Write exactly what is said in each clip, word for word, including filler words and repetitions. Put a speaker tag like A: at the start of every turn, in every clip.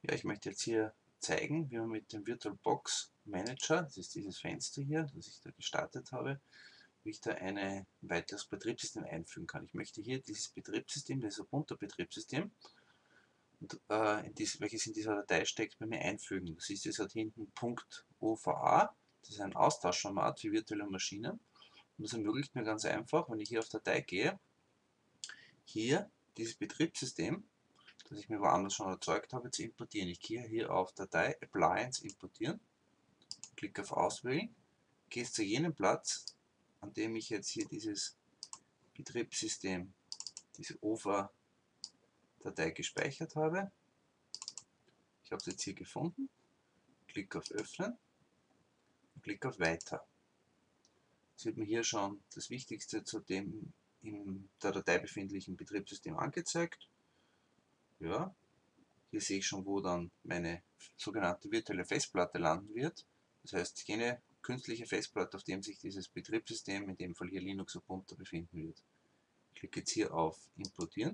A: Ja, ich möchte jetzt hier zeigen, wie man mit dem VirtualBox Manager, das ist dieses Fenster hier, das ich da gestartet habe, wie ich da ein weiteres Betriebssystem einfügen kann. Ich möchte hier dieses Betriebssystem, das Ubuntu-Betriebssystem, äh, in dies, welches in dieser Datei steckt, bei mir einfügen. Das ist jetzt halt hinten .ova, das ist ein Austauschformat für virtuelle Maschinen. Und das ermöglicht mir ganz einfach, wenn ich hier auf Datei gehe, hier dieses Betriebssystem, das ich mir woanders schon erzeugt habe, zu importieren. Ich gehe hier auf Datei, Appliance importieren, klicke auf Auswählen, gehe zu jenem Platz, an dem ich jetzt hier dieses Betriebssystem, diese O V A-Datei gespeichert habe. Ich habe es jetzt hier gefunden, klicke auf Öffnen und klicke auf Weiter. Es wird mir hier schon das Wichtigste zu dem in der Datei befindlichen Betriebssystem angezeigt. Ja, hier sehe ich schon, wo dann meine sogenannte virtuelle Festplatte landen wird. Das heißt, jene künstliche Festplatte, auf dem sich dieses Betriebssystem, in dem Fall hier Linux Ubuntu, befinden wird. Ich klicke jetzt hier auf Importieren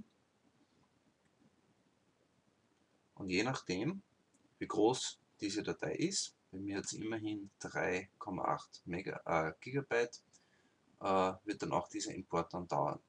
A: und je nachdem, wie groß diese Datei ist, bei mir hat es immerhin drei Komma acht äh, Gigabyte, äh, wird dann auch dieser Import dann dauern.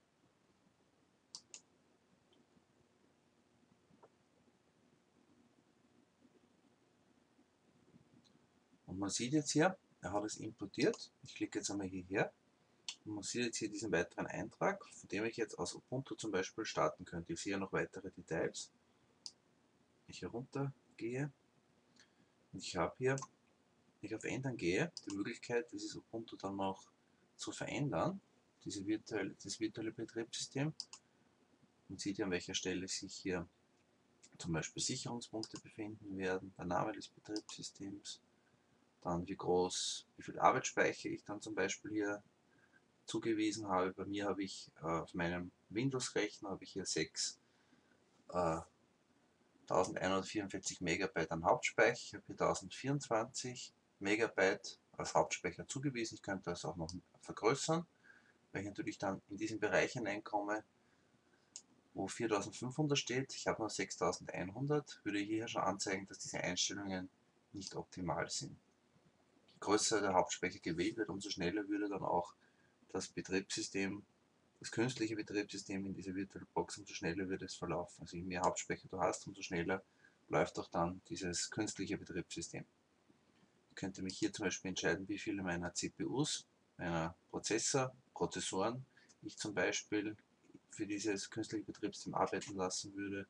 A: Und man sieht jetzt hier, er hat es importiert. Ich klicke jetzt einmal hierher. Und man sieht jetzt hier diesen weiteren Eintrag, von dem ich jetzt aus Ubuntu zum Beispiel starten könnte. Ich sehe noch weitere Details. Ich herunter gehe und ich habe hier, wenn ich auf Ändern gehe, die Möglichkeit, dieses Ubuntu dann noch zu verändern, diese virtuelle, das virtuelle Betriebssystem. Man sieht ja, an welcher Stelle sich hier zum Beispiel Sicherungspunkte befinden werden, der Name des Betriebssystems, dann wie groß, wie viel Arbeitsspeicher ich dann zum Beispiel hier zugewiesen habe. Bei mir habe ich äh, auf meinem Windows-Rechner habe ich hier sechs äh, eintausendeinhundertvierundvierzig Megabyte an Hauptspeicher. Ich habe hier tausendvierundzwanzig Megabyte als Hauptspeicher zugewiesen. Ich könnte das auch noch vergrößern, weil ich natürlich dann in diesen Bereich hineinkomme, wo viertausendfünfhundert steht. Ich habe noch sechstausendeinhundert, würde hier schon anzeigen, dass diese Einstellungen nicht optimal sind. Je größer der Hauptspeicher gewählt wird, umso schneller würde dann auch das Betriebssystem, das künstliche Betriebssystem in dieser VirtualBox, umso schneller wird es verlaufen. Also je mehr Hauptspeicher du hast, umso schneller läuft auch dann dieses künstliche Betriebssystem. Ich könnte mich hier zum Beispiel entscheiden, wie viele meiner C P Us, meiner Prozessor, Prozessoren ich zum Beispiel für dieses künstliche Betriebssystem arbeiten lassen würde.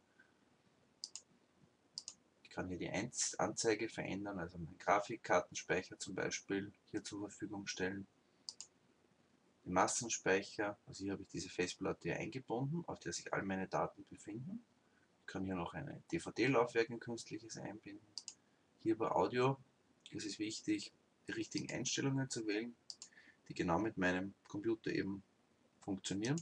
A: Ich kann hier die Anzeige verändern, also meinen Grafikkartenspeicher zum Beispiel hier zur Verfügung stellen. Den Massenspeicher, also hier habe ich diese Festplatte hier eingebunden, auf der sich all meine Daten befinden. Ich kann hier noch ein D V D-Laufwerk, ein künstliches einbinden. Hier bei Audio ist es wichtig, die richtigen Einstellungen zu wählen, die genau mit meinem Computer eben funktionieren.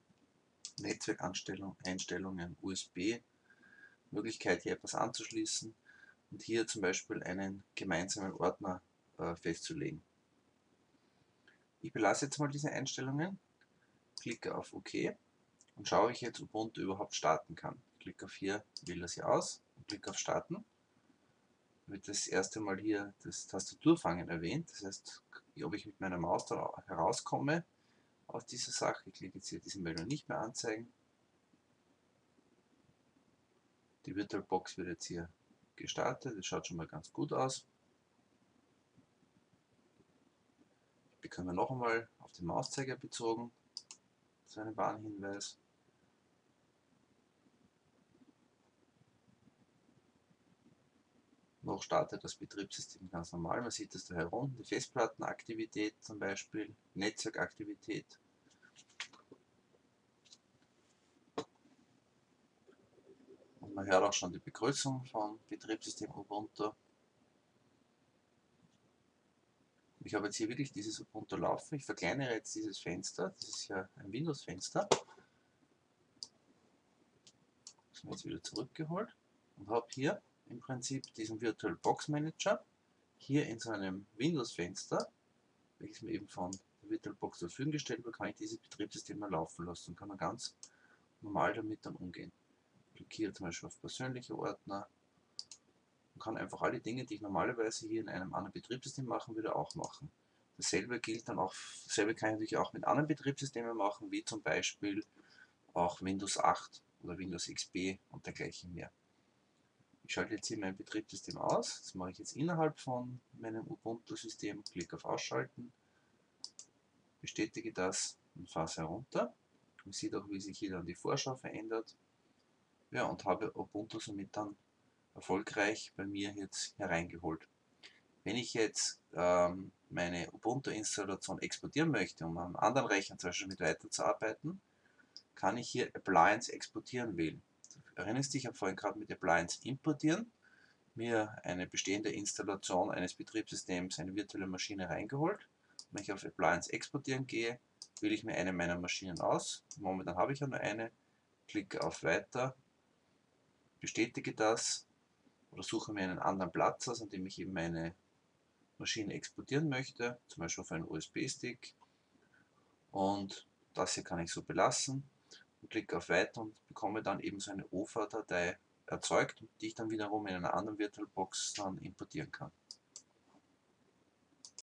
A: Netzwerkeinstellungen, U S B, Möglichkeit hier etwas anzuschließen und hier zum Beispiel einen gemeinsamen Ordner äh, festzulegen. Ich belasse jetzt mal diese Einstellungen, klicke auf OK und schaue, ob ich jetzt Ubuntu überhaupt starten kann. Ich klicke auf hier, wähle das hier aus und klicke auf Starten. Wird das erste Mal hier das Tastaturfangen erwähnt, das heißt, ob ich mit meiner Maus da herauskomme aus dieser Sache. Ich klicke jetzt hier diese Meldung nicht mehr anzeigen. Die VirtualBox wird jetzt hier gestartet, das schaut schon mal ganz gut aus. Ich bekomme noch einmal auf den Mauszeiger bezogen, so einen Warnhinweis. Noch startet das Betriebssystem ganz normal. Man sieht das da herunten, die Festplattenaktivität zum Beispiel, Netzwerkaktivität. Und man hört auch schon die Begrüßung von Betriebssystem Ubuntu. Ich habe jetzt hier wirklich dieses Ubuntu laufen. Ich verkleinere jetzt dieses Fenster. Das ist ja ein Windows-Fenster. Das habe ich jetzt wieder zurückgeholt und habe hier im Prinzip diesen VirtualBox Manager hier in so einem Windows-Fenster, welches mir eben von der VirtualBox zur Verfügung gestellt wird, kann ich dieses Betriebssystem mal laufen lassen und kann man ganz normal damit dann umgehen. Ich klicke hier zum Beispiel auf persönliche Ordner, und kann einfach alle Dinge, die ich normalerweise hier in einem anderen Betriebssystem machen würde, auch machen. Dasselbe gilt dann auch, dasselbe kann ich natürlich auch mit anderen Betriebssystemen machen, wie zum Beispiel auch Windows acht oder Windows X P und dergleichen mehr. Ich schalte jetzt hier mein Betriebssystem aus. Das mache ich jetzt innerhalb von meinem Ubuntu-System. Klick auf Ausschalten, bestätige das und fahre es herunter. Man sieht auch, wie sich hier dann die Vorschau verändert. Ja, und habe Ubuntu somit dann erfolgreich bei mir jetzt hereingeholt. Wenn ich jetzt ähm, meine Ubuntu-Installation exportieren möchte, um am anderen Rechner zum Beispiel mit weiterzuarbeiten, kann ich hier Appliance exportieren wählen. Erinnerst du dich, ich habe vorhin gerade mit Appliance importieren mir eine bestehende Installation eines Betriebssystems, eine virtuelle Maschine reingeholt. Wenn ich auf Appliance exportieren gehe, wähle ich mir eine meiner Maschinen aus. Momentan habe ich ja nur eine. Klicke auf Weiter, bestätige das oder suche mir einen anderen Platz aus, an dem ich eben meine Maschine exportieren möchte, zum Beispiel auf einen U S B-Stick. Und das hier kann ich so belassen. Und klicke auf Weiter und bekomme dann eben so eine O V A-Datei erzeugt, die ich dann wiederum in einer anderen VirtualBox dann importieren kann.